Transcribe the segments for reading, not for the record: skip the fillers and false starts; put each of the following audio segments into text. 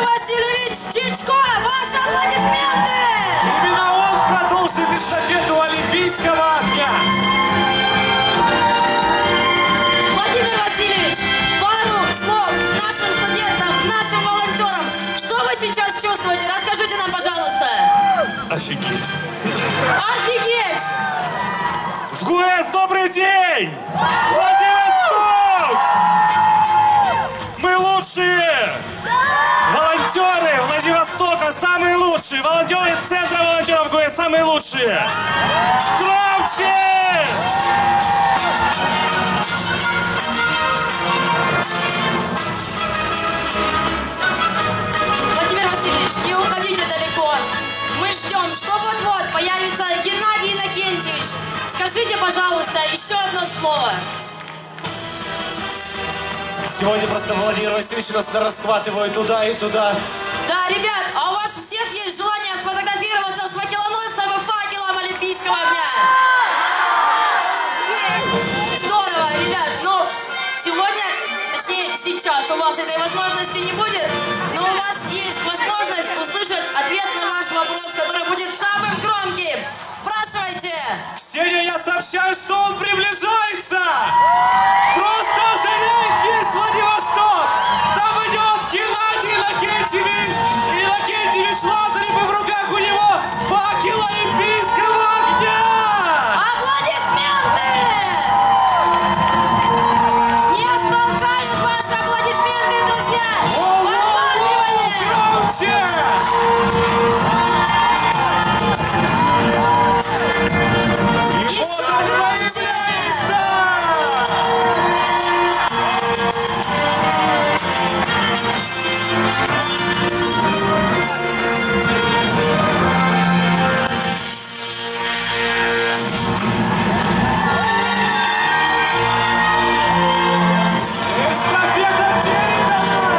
Васильевич Чичко! Ваши аплодисменты! Именно он продолжит эстафету олимпийского огня. Владимир Васильевич, пару слов нашим студентам, нашим волонтерам. Что вы сейчас чувствуете? Расскажите нам, пожалуйста. Офигеть. Офигеть! В ГУЭС добрый день! Владивосток! Мы лучшие! Волонтеры Владивостока самые лучшие! Волонтеры Центра волонтеров ГУЭС самые лучшие! Громче! Владимир Васильевич, не уходите далеко. Мы ждем, что вот-вот появится Геннадий Иннокентьевич. Скажите, пожалуйста, еще одно слово. Сегодня просто Владимир Васильевич нас расхватывает туда и туда. Да, ребят, а у вас всех есть желание сфотографироваться с факелоносцем и факелом олимпийского огня? Здорово, ребят, но сегодня, точнее сейчас у вас этой возможности не будет, но у вас есть возможность услышать ответ на ваш вопрос, который будет самым громким. Спрашивайте! Ксения, я сообщаю, что он приближается! Просто озаряет весь Владивосток! Там идет Геннадий Иннокентьевич Лазарев, и в руках у него факел олимпийского огня! Аплодисменты! Не смолкают ваши аплодисменты, друзья! Подбадривание! Еще громче! Эстафета передана!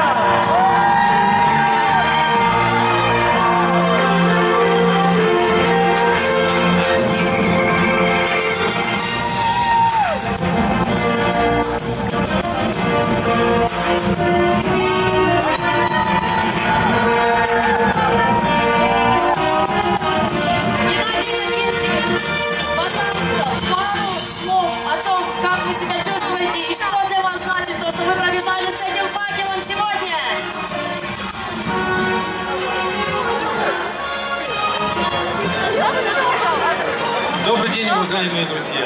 Геннадий Иннокентьевич, пожалуйста, пару слов о том, как вы себя чувствуете и что для вас значит то, что вы пробежали с этим факелом сегодня. Добрый день, уважаемые друзья!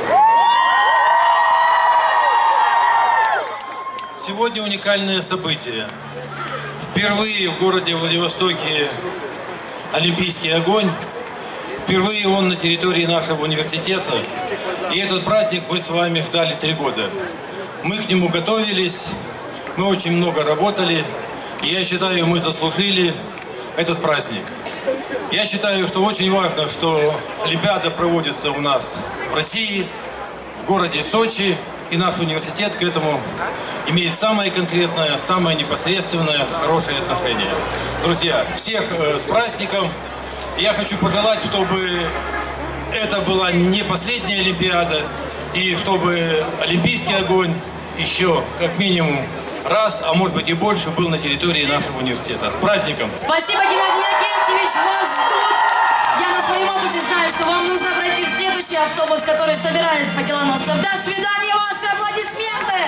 Сегодня уникальное событие. Впервые в городе Владивостоке олимпийский огонь. Впервые он на территории нашего университета. И этот праздник мы с вами ждали 3 года. Мы к нему готовились, мы очень много работали. И я считаю, мы заслужили этот праздник. Я считаю, что очень важно, что Олимпиада проводится у нас в России, в городе Сочи. И наш университет к этому имеет самое конкретное, самое непосредственное, хорошее отношение. Друзья, всех с праздником. Я хочу пожелать, чтобы это была не последняя Олимпиада, и чтобы олимпийский огонь еще как минимум раз, а может быть и больше, был на территории нашего университета. С праздником! Спасибо, Геннадий Иннокентьевич, вас ждут. Я на своем опыте знаю, что вам нужно пройти в следующий автобус, который собирает факелоносцев. До свидания, ваши аплодисменты!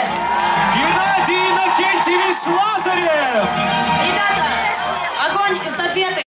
Геннадий Иннокентьевич Лазарев! Ребята, огонь эстафеты.